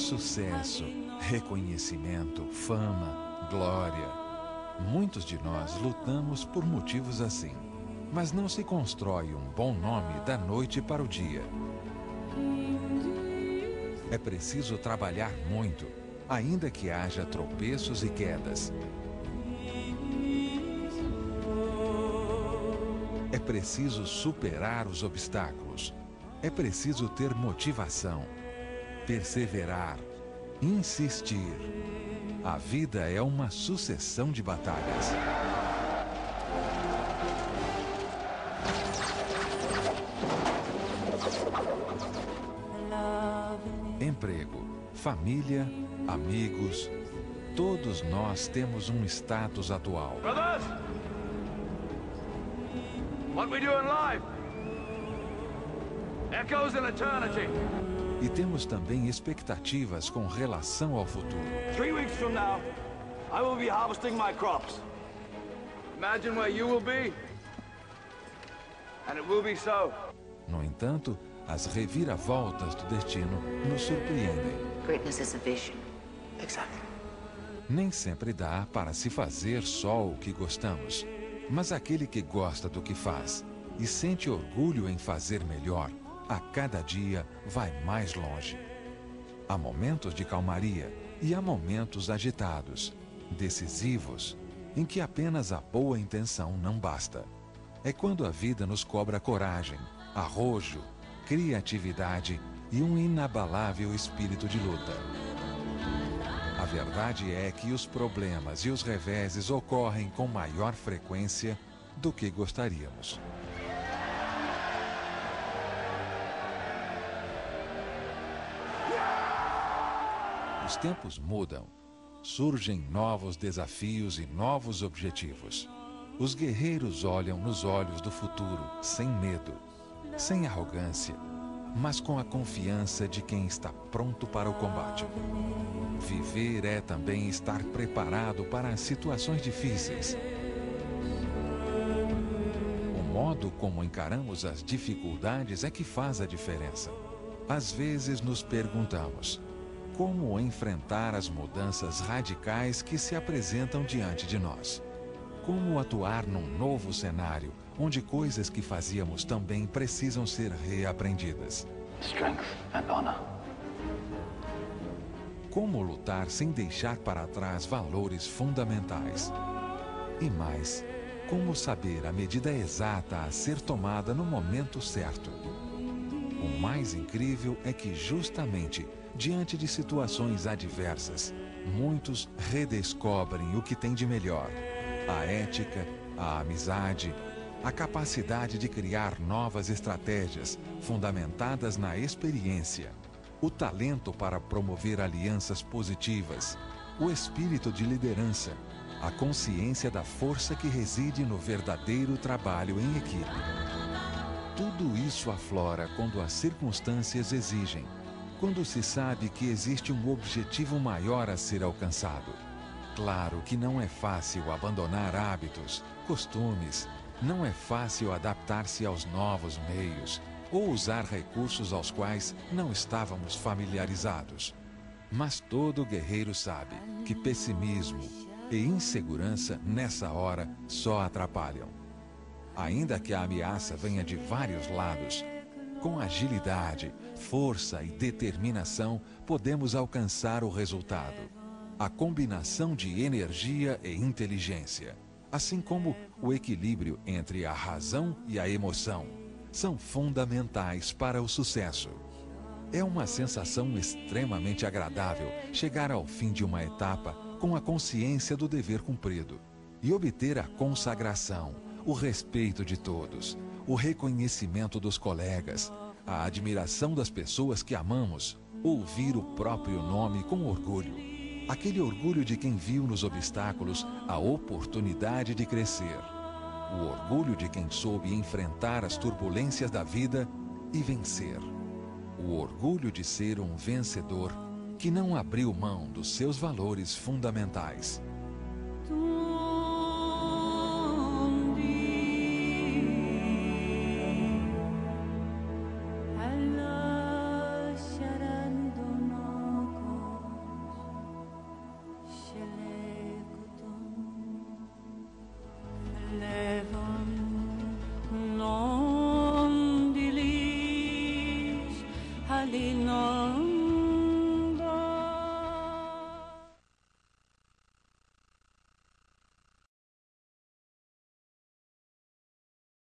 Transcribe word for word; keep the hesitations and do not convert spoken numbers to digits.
Sucesso, reconhecimento, fama, glória. Muitos de nós lutamos por motivos assim. Mas não se constrói um bom nome da noite para o dia. É preciso trabalhar muito, ainda que haja tropeços e quedas. É preciso superar os obstáculos. É preciso ter motivação, perseverar, insistir. A vida é uma sucessão de batalhas. Emprego, família, amigos, todos nós temos um status atual. Brothers! What we do in life echoes in eternity. E temos também expectativas com relação ao futuro. Three weeks from now, I will be harvesting my crops. Imagine where you will be, and it will be so. No entanto, as reviravoltas do destino nos surpreendem. Greatness is a vision. Exactly. Nem sempre dá para se fazer só o que gostamos. Mas aquele que gosta do que faz e sente orgulho em fazer melhor, a cada dia vai mais longe. Há momentos de calmaria e há momentos agitados, decisivos, em que apenas a boa intenção não basta. É quando a vida nos cobra coragem, arrojo, criatividade e um inabalável espírito de luta. A verdade é que os problemas e os reveses ocorrem com maior frequência do que gostaríamos. Os tempos mudam, surgem novos desafios e novos objetivos. Os guerreiros olham nos olhos do futuro sem medo, sem arrogância, mas com a confiança de quem está pronto para o combate. Viver é também estar preparado para as situações difíceis. O modo como encaramos as dificuldades é que faz a diferença. Às vezes nos perguntamos: como enfrentar as mudanças radicais que se apresentam diante de nós? Como atuar num novo cenário, onde coisas que fazíamos também precisam ser reaprendidas? Strength and honor. Como lutar sem deixar para trás valores fundamentais? E mais, como saber a medida exata a ser tomada no momento certo? O mais incrível é que justamente diante de situações adversas, muitos redescobrem o que tem de melhor: a ética, a amizade, a capacidade de criar novas estratégias fundamentadas na experiência, o talento para promover alianças positivas, o espírito de liderança, a consciência da força que reside no verdadeiro trabalho em equipe. Tudo isso aflora quando as circunstâncias exigem, quando se sabe que existe um objetivo maior a ser alcançado. Claro que não é fácil abandonar hábitos, costumes, não é fácil adaptar-se aos novos meios ou usar recursos aos quais não estávamos familiarizados. Mas todo guerreiro sabe que pessimismo e insegurança nessa hora só atrapalham. Ainda que a ameaça venha de vários lados, com agilidade, força e determinação podemos alcançar o resultado. A combinação de energia e inteligência, assim como o equilíbrio entre a razão e a emoção, são fundamentais para o sucesso. É uma sensação extremamente agradável chegar ao fim de uma etapa com a consciência do dever cumprido e obter a consagração, o respeito de todos, o reconhecimento dos colegas, a admiração das pessoas que amamos, ouvir o próprio nome com orgulho. Aquele orgulho de quem viu nos obstáculos a oportunidade de crescer. O orgulho de quem soube enfrentar as turbulências da vida e vencer. O orgulho de ser um vencedor que não abriu mão dos seus valores fundamentais.